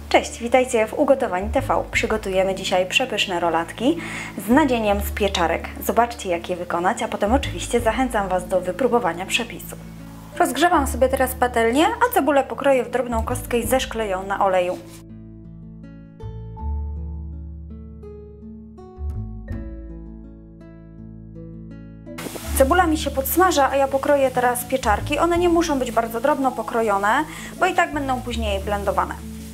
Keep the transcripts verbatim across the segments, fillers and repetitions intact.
Cześć, witajcie w Ugotowań T V. Przygotujemy dzisiaj przepyszne rolatki z nadzieniem z pieczarek. Zobaczcie, jak je wykonać, a potem oczywiście zachęcam Was do wypróbowania przepisu. Rozgrzewam sobie teraz patelnię, a cebulę pokroję w drobną kostkę i zeszkleję ją na oleju. Cebula mi się podsmaża, a ja pokroję teraz pieczarki. One nie muszą być bardzo drobno pokrojone, bo i tak będą później blendowane.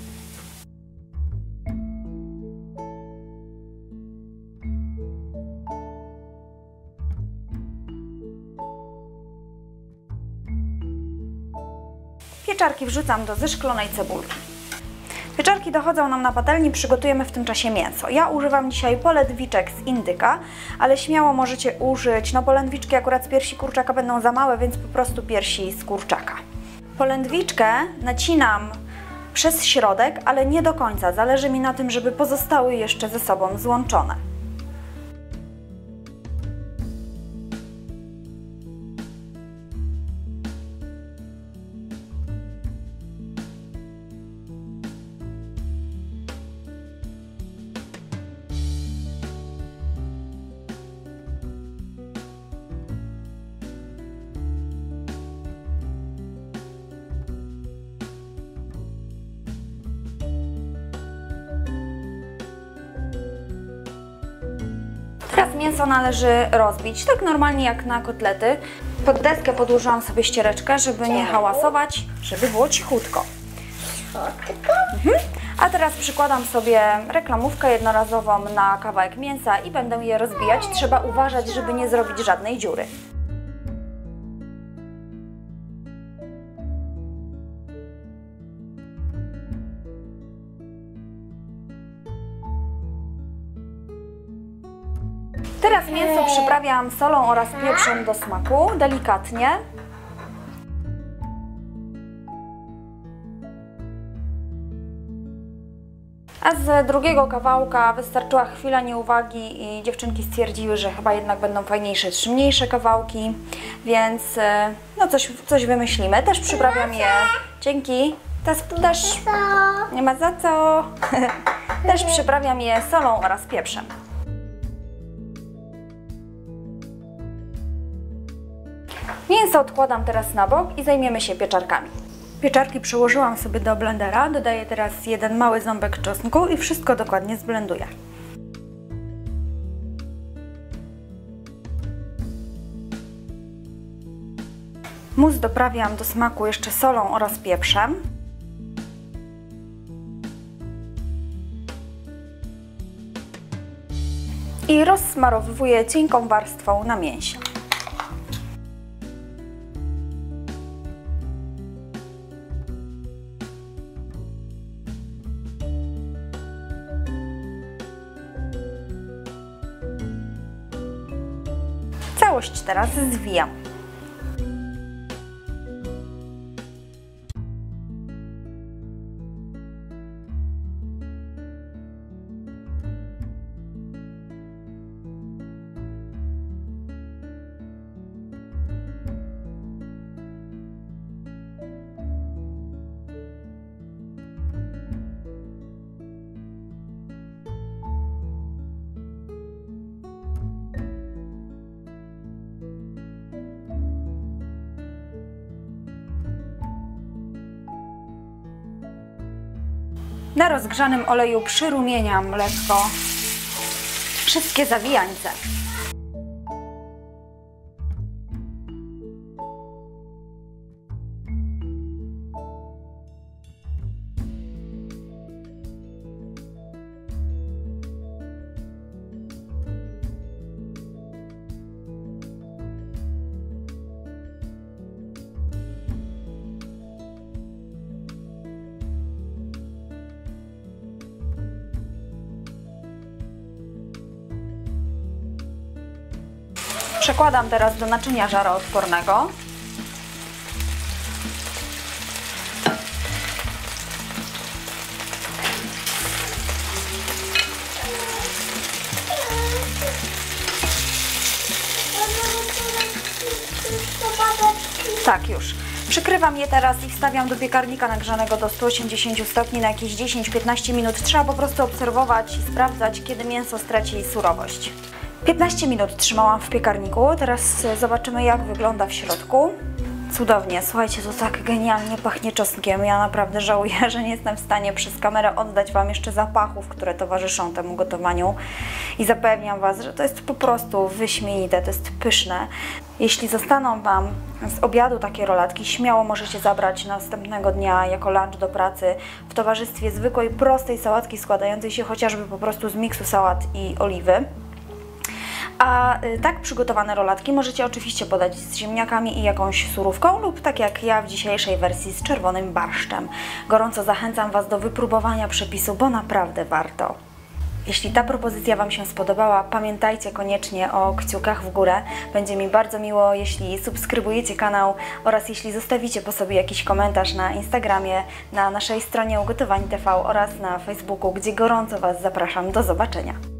Pieczarki wrzucam do zeszklonej cebulki. Pieczarki dochodzą nam na patelni, przygotujemy w tym czasie mięso. Ja używam dzisiaj polędwiczek z indyka, ale śmiało możecie użyć, no polędwiczki akurat z piersi kurczaka będą za małe, więc po prostu piersi z kurczaka. Polędwiczkę nacinam przez środek, ale nie do końca. Zależy mi na tym, żeby pozostały jeszcze ze sobą złączone. Teraz mięso należy rozbić, tak normalnie jak na kotlety. Pod deskę podłożyłam sobie ściereczkę, żeby nie hałasować, żeby było cichutko. Mhm. A teraz przykładam sobie reklamówkę jednorazową na kawałek mięsa i będę je rozbijać. Trzeba uważać, żeby nie zrobić żadnej dziury. Teraz mięso przyprawiam solą oraz pieprzem do smaku, delikatnie. A z drugiego kawałka wystarczyła chwila nieuwagi i dziewczynki stwierdziły, że chyba jednak będą fajniejsze trzy mniejsze kawałki, więc no coś, coś wymyślimy. Też przyprawiam je, dzięki, też, też nie ma za co, też przyprawiam je solą oraz pieprzem. Mięso odkładam teraz na bok i zajmiemy się pieczarkami. Pieczarki przełożyłam sobie do blendera, dodaję teraz jeden mały ząbek czosnku i wszystko dokładnie zblenduję. Mus doprawiam do smaku jeszcze solą oraz pieprzem. I rozsmarowuję cienką warstwą na mięsie. Całość teraz zwijam. Na rozgrzanym oleju przyrumieniam lekko wszystkie zawijańce. Przekładam teraz do naczynia żaroodpornego. Tak, już. Przykrywam je teraz i wstawiam do piekarnika nagrzanego do stu osiemdziesięciu stopni na jakieś dziesięć do piętnastu minut. Trzeba po prostu obserwować i sprawdzać, kiedy mięso straci surowość. piętnaście minut trzymałam w piekarniku, teraz zobaczymy, jak wygląda w środku. Cudownie, słuchajcie, to tak genialnie pachnie czosnkiem. Ja naprawdę żałuję, że nie jestem w stanie przez kamerę oddać Wam jeszcze zapachów, które towarzyszą temu gotowaniu. I zapewniam Was, że to jest po prostu wyśmienite, to jest pyszne. Jeśli zostaną Wam z obiadu takie rolatki, śmiało możecie zabrać następnego dnia jako lunch do pracy w towarzystwie zwykłej, prostej sałatki składającej się chociażby po prostu z miksu sałat i oliwy. A tak przygotowane rolatki możecie oczywiście podać z ziemniakami i jakąś surówką lub tak jak ja w dzisiejszej wersji z czerwonym barszczem. Gorąco zachęcam Was do wypróbowania przepisu, bo naprawdę warto. Jeśli ta propozycja Wam się spodobała, pamiętajcie koniecznie o kciukach w górę. Będzie mi bardzo miło, jeśli subskrybujecie kanał oraz jeśli zostawicie po sobie jakiś komentarz na Instagramie, na naszej stronie Ugotowań T V oraz na Facebooku, gdzie gorąco Was zapraszam. Do zobaczenia!